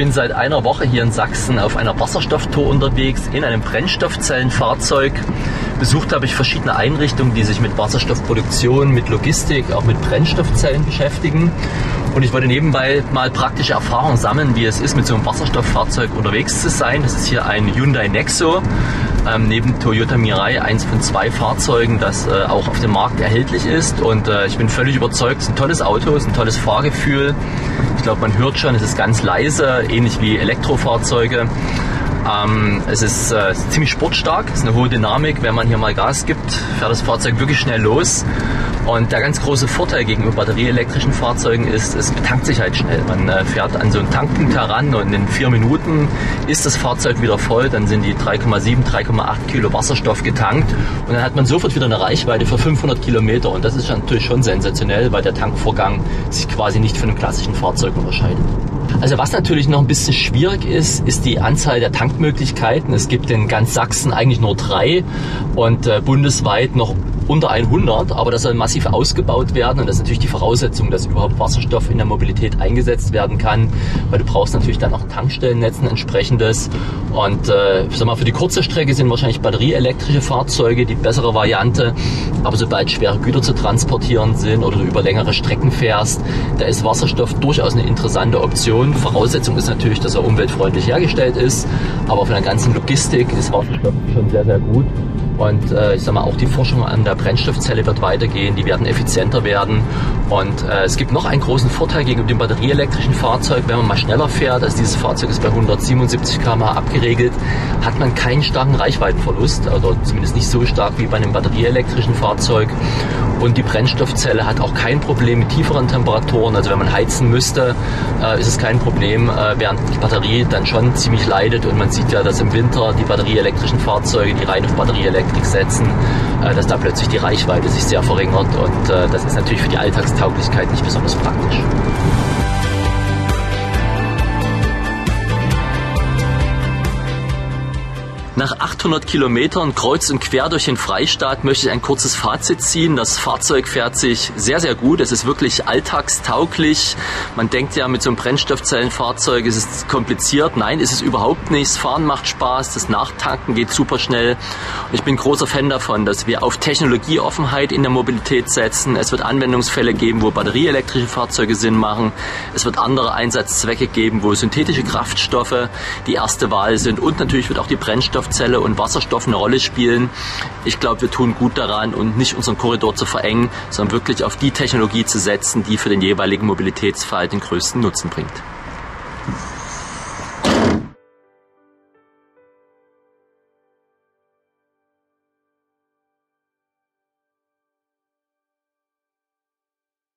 bin seit einer Woche hier in Sachsen auf einer Wasserstofftour unterwegs, in einem Brennstoffzellenfahrzeug. Besucht habe ich verschiedene Einrichtungen, die sich mit Wasserstoffproduktion, mit Logistik, auch mit Brennstoffzellen beschäftigen. Und ich wollte nebenbei mal praktische Erfahrungen sammeln, wie es ist, mit so einem Wasserstofffahrzeug unterwegs zu sein. Das ist hier ein Hyundai Nexo, neben Toyota Mirai, eins von 2 Fahrzeugen, das auch auf dem Markt erhältlich ist. Und ich bin völlig überzeugt, es ist ein tolles Auto, es ist ein tolles Fahrgefühl. Ich glaube, man hört schon, es ist ganz leise, ähnlich wie Elektrofahrzeuge. Es ist ziemlich sportstark, es ist eine hohe Dynamik. Wenn man hier mal Gas gibt, fährt das Fahrzeug wirklich schnell los. Und der ganz große Vorteil gegenüber batterieelektrischen Fahrzeugen ist, es betankt sich halt schnell. Man fährt an so einen Tankpunkt heran und in 4 Minuten ist das Fahrzeug wieder voll. Dann sind die 3,7, 3,8 Kilo Wasserstoff getankt und dann hat man sofort wieder eine Reichweite für 500 Kilometer. Und das ist natürlich schon sensationell, weil der Tankvorgang sich quasi nicht von einem klassischen Fahrzeug unterscheidet. Also was natürlich noch ein bisschen schwierig ist, ist die Anzahl der Tankmöglichkeiten. Es gibt in ganz Sachsen eigentlich nur 3 und bundesweit noch unter 100, aber das soll massiv ausgebaut werden und das ist natürlich die Voraussetzung, dass überhaupt Wasserstoff in der Mobilität eingesetzt werden kann, weil du brauchst natürlich dann auch ein Tankstellennetz, ein entsprechendes und ich sag mal, für die kurze Strecke sind wahrscheinlich batterieelektrische Fahrzeuge die bessere Variante, aber sobald schwere Güter zu transportieren sind oder du über längere Strecken fährst, da ist Wasserstoff durchaus eine interessante Option. Voraussetzung ist natürlich, dass er umweltfreundlich hergestellt ist, aber von der ganzen Logistik ist Wasserstoff schon sehr, sehr gut. Und ich sag mal, auch die Forschung an der Brennstoffzelle wird weitergehen, die werden effizienter werden. Und es gibt noch einen großen Vorteil gegenüber dem batterieelektrischen Fahrzeug, wenn man mal schneller fährt, also dieses Fahrzeug ist bei 177 km/h abgeregelt, hat man keinen starken Reichweitenverlust, oder zumindest nicht so stark wie bei einem batterieelektrischen Fahrzeug. Und die Brennstoffzelle hat auch kein Problem mit tieferen Temperaturen, also wenn man heizen müsste, ist es kein Problem, während die Batterie dann schon ziemlich leidet. Und man sieht ja, dass im Winter die batterieelektrischen Fahrzeuge, die rein auf Batterieelektrik setzen, dass da plötzlich die Reichweite sich sehr verringert und das ist natürlich für die Alltagstauglichkeit nicht besonders praktisch. Nach 800 Kilometern kreuz und quer durch den Freistaat möchte ich ein kurzes Fazit ziehen. Das Fahrzeug fährt sich sehr, sehr gut. Es ist wirklich alltagstauglich. Man denkt ja, mit so einem Brennstoffzellenfahrzeug ist es kompliziert. Nein, ist es überhaupt nicht. Das Fahren macht Spaß, das Nachtanken geht super schnell. Und ich bin großer Fan davon, dass wir auf Technologieoffenheit in der Mobilität setzen. Es wird Anwendungsfälle geben, wo batterieelektrische Fahrzeuge Sinn machen. Es wird andere Einsatzzwecke geben, wo synthetische Kraftstoffe die erste Wahl sind. Und natürlich wird auch die Brennstoffzelle und Wasserstoff eine Rolle spielen. Ich glaube, wir tun gut daran, und nicht unseren Korridor zu verengen, sondern wirklich auf die Technologie zu setzen, die für den jeweiligen Mobilitätsfall den größten Nutzen bringt.